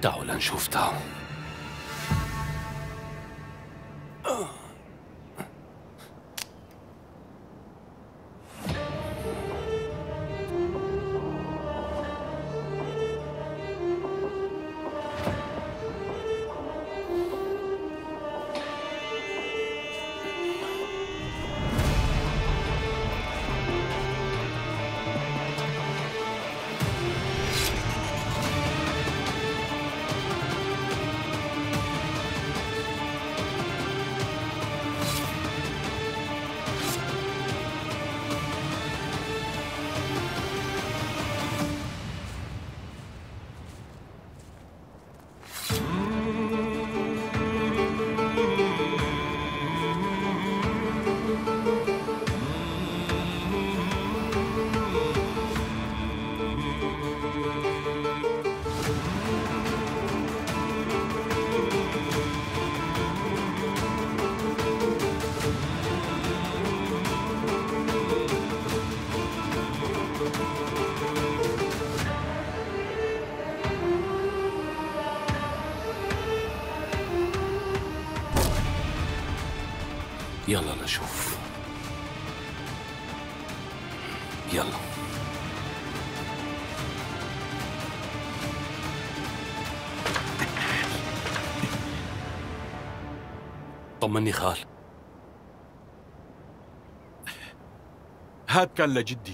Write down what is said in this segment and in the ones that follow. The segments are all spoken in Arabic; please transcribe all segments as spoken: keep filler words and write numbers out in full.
تعالوا لنشوف تعالوا. يلا نشوف. يلا طمني خال. هاد كان لجدي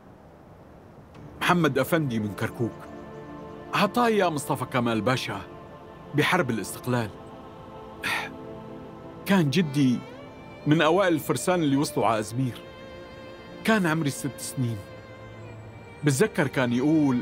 محمد أفندي من كركوك، عطاه إياه مصطفى كمال باشا بحرب الاستقلال. كان جدي من أوائل الفرسان اللي وصلوا على أزمير. كان عمري ست سنين. بتذكر كان يقول: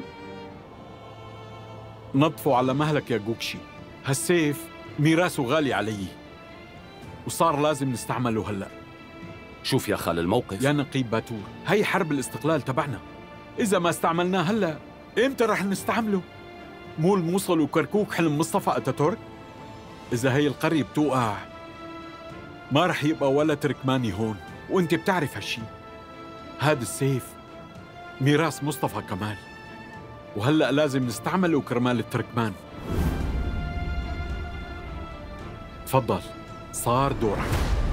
نطفوا على مهلك يا جوكشي، هالسيف ميراثه غالي علي وصار لازم نستعمله هلأ. شوف يا خال الموقف يا نقيب باتور، هي حرب الاستقلال تبعنا، إذا ما استعملناه هلأ إمتى رح نستعمله؟ مو الموصل وكركوك حلم مصطفى أتاتورك؟ إذا هي القرية بتوقع ما رح يبقى ولا تركماني هون، وانت بتعرف هالشي. هاد السيف ميراث مصطفى كمال، وهلأ لازم نستعمله كرمال التركمان. تفضل، صار دورك.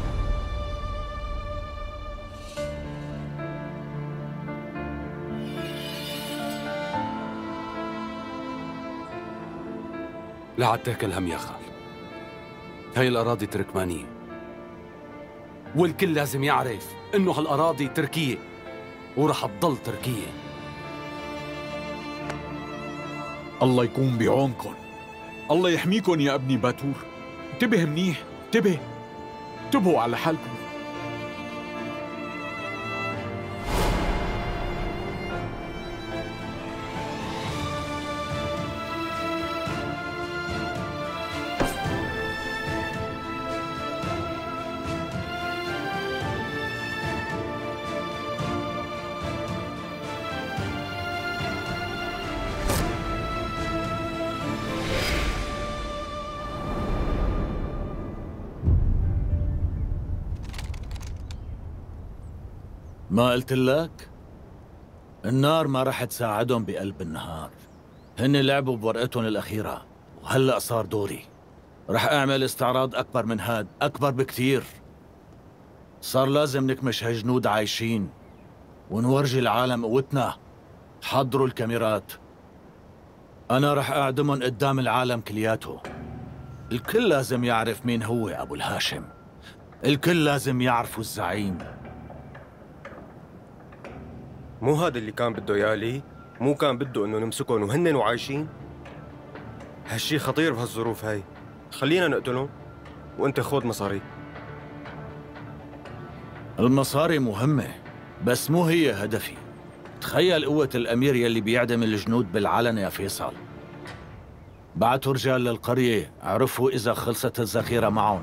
لا عاد تاكل هم يا خال، هاي الأراضي تركمانية، والكل لازم يعرف إنه هالأراضي تركية ورح تضل تركية. الله يكون بعونكم، الله يحميكم يا ابني باتور. انتبه منيح، انتبه، انتبهوا على حالكم. ما قلت لك؟ النار ما رح تساعدهم بقلب النهار. هن لعبوا بورقتهم الأخيرة، وهلأ صار دوري. رح أعمل استعراض أكبر من هاد، أكبر بكتير. صار لازم نكمش هالجنود عايشين ونورجي العالم قوتنا. حضروا الكاميرات، أنا رح أعدمهم قدام العالم كلياته. الكل لازم يعرف مين هو أبو الهاشم، الكل لازم يعرفوا الزعيم. مو هذا اللي كان بده يالي؟ مو كان بده انه نمسكهم وهن وعايشين؟ هالشي خطير بهالظروف هاي. خلينا نقتلهم وانت خذ مصاري. المصاري مهمة بس مو هي هدفي. تخيل قوة الأمير يلي بيعدم الجنود بالعلن يا فيصل. بعتوا رجال للقرية، عرفوا إذا خلصت الذخيرة معهم.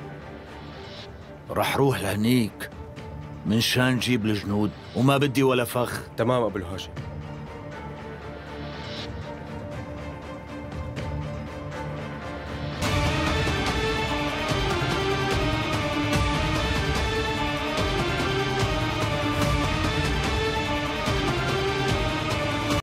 رح روح لهنيك من شان جيب الجنود، وما بدي ولا فخ. تمام أبو الهاشم.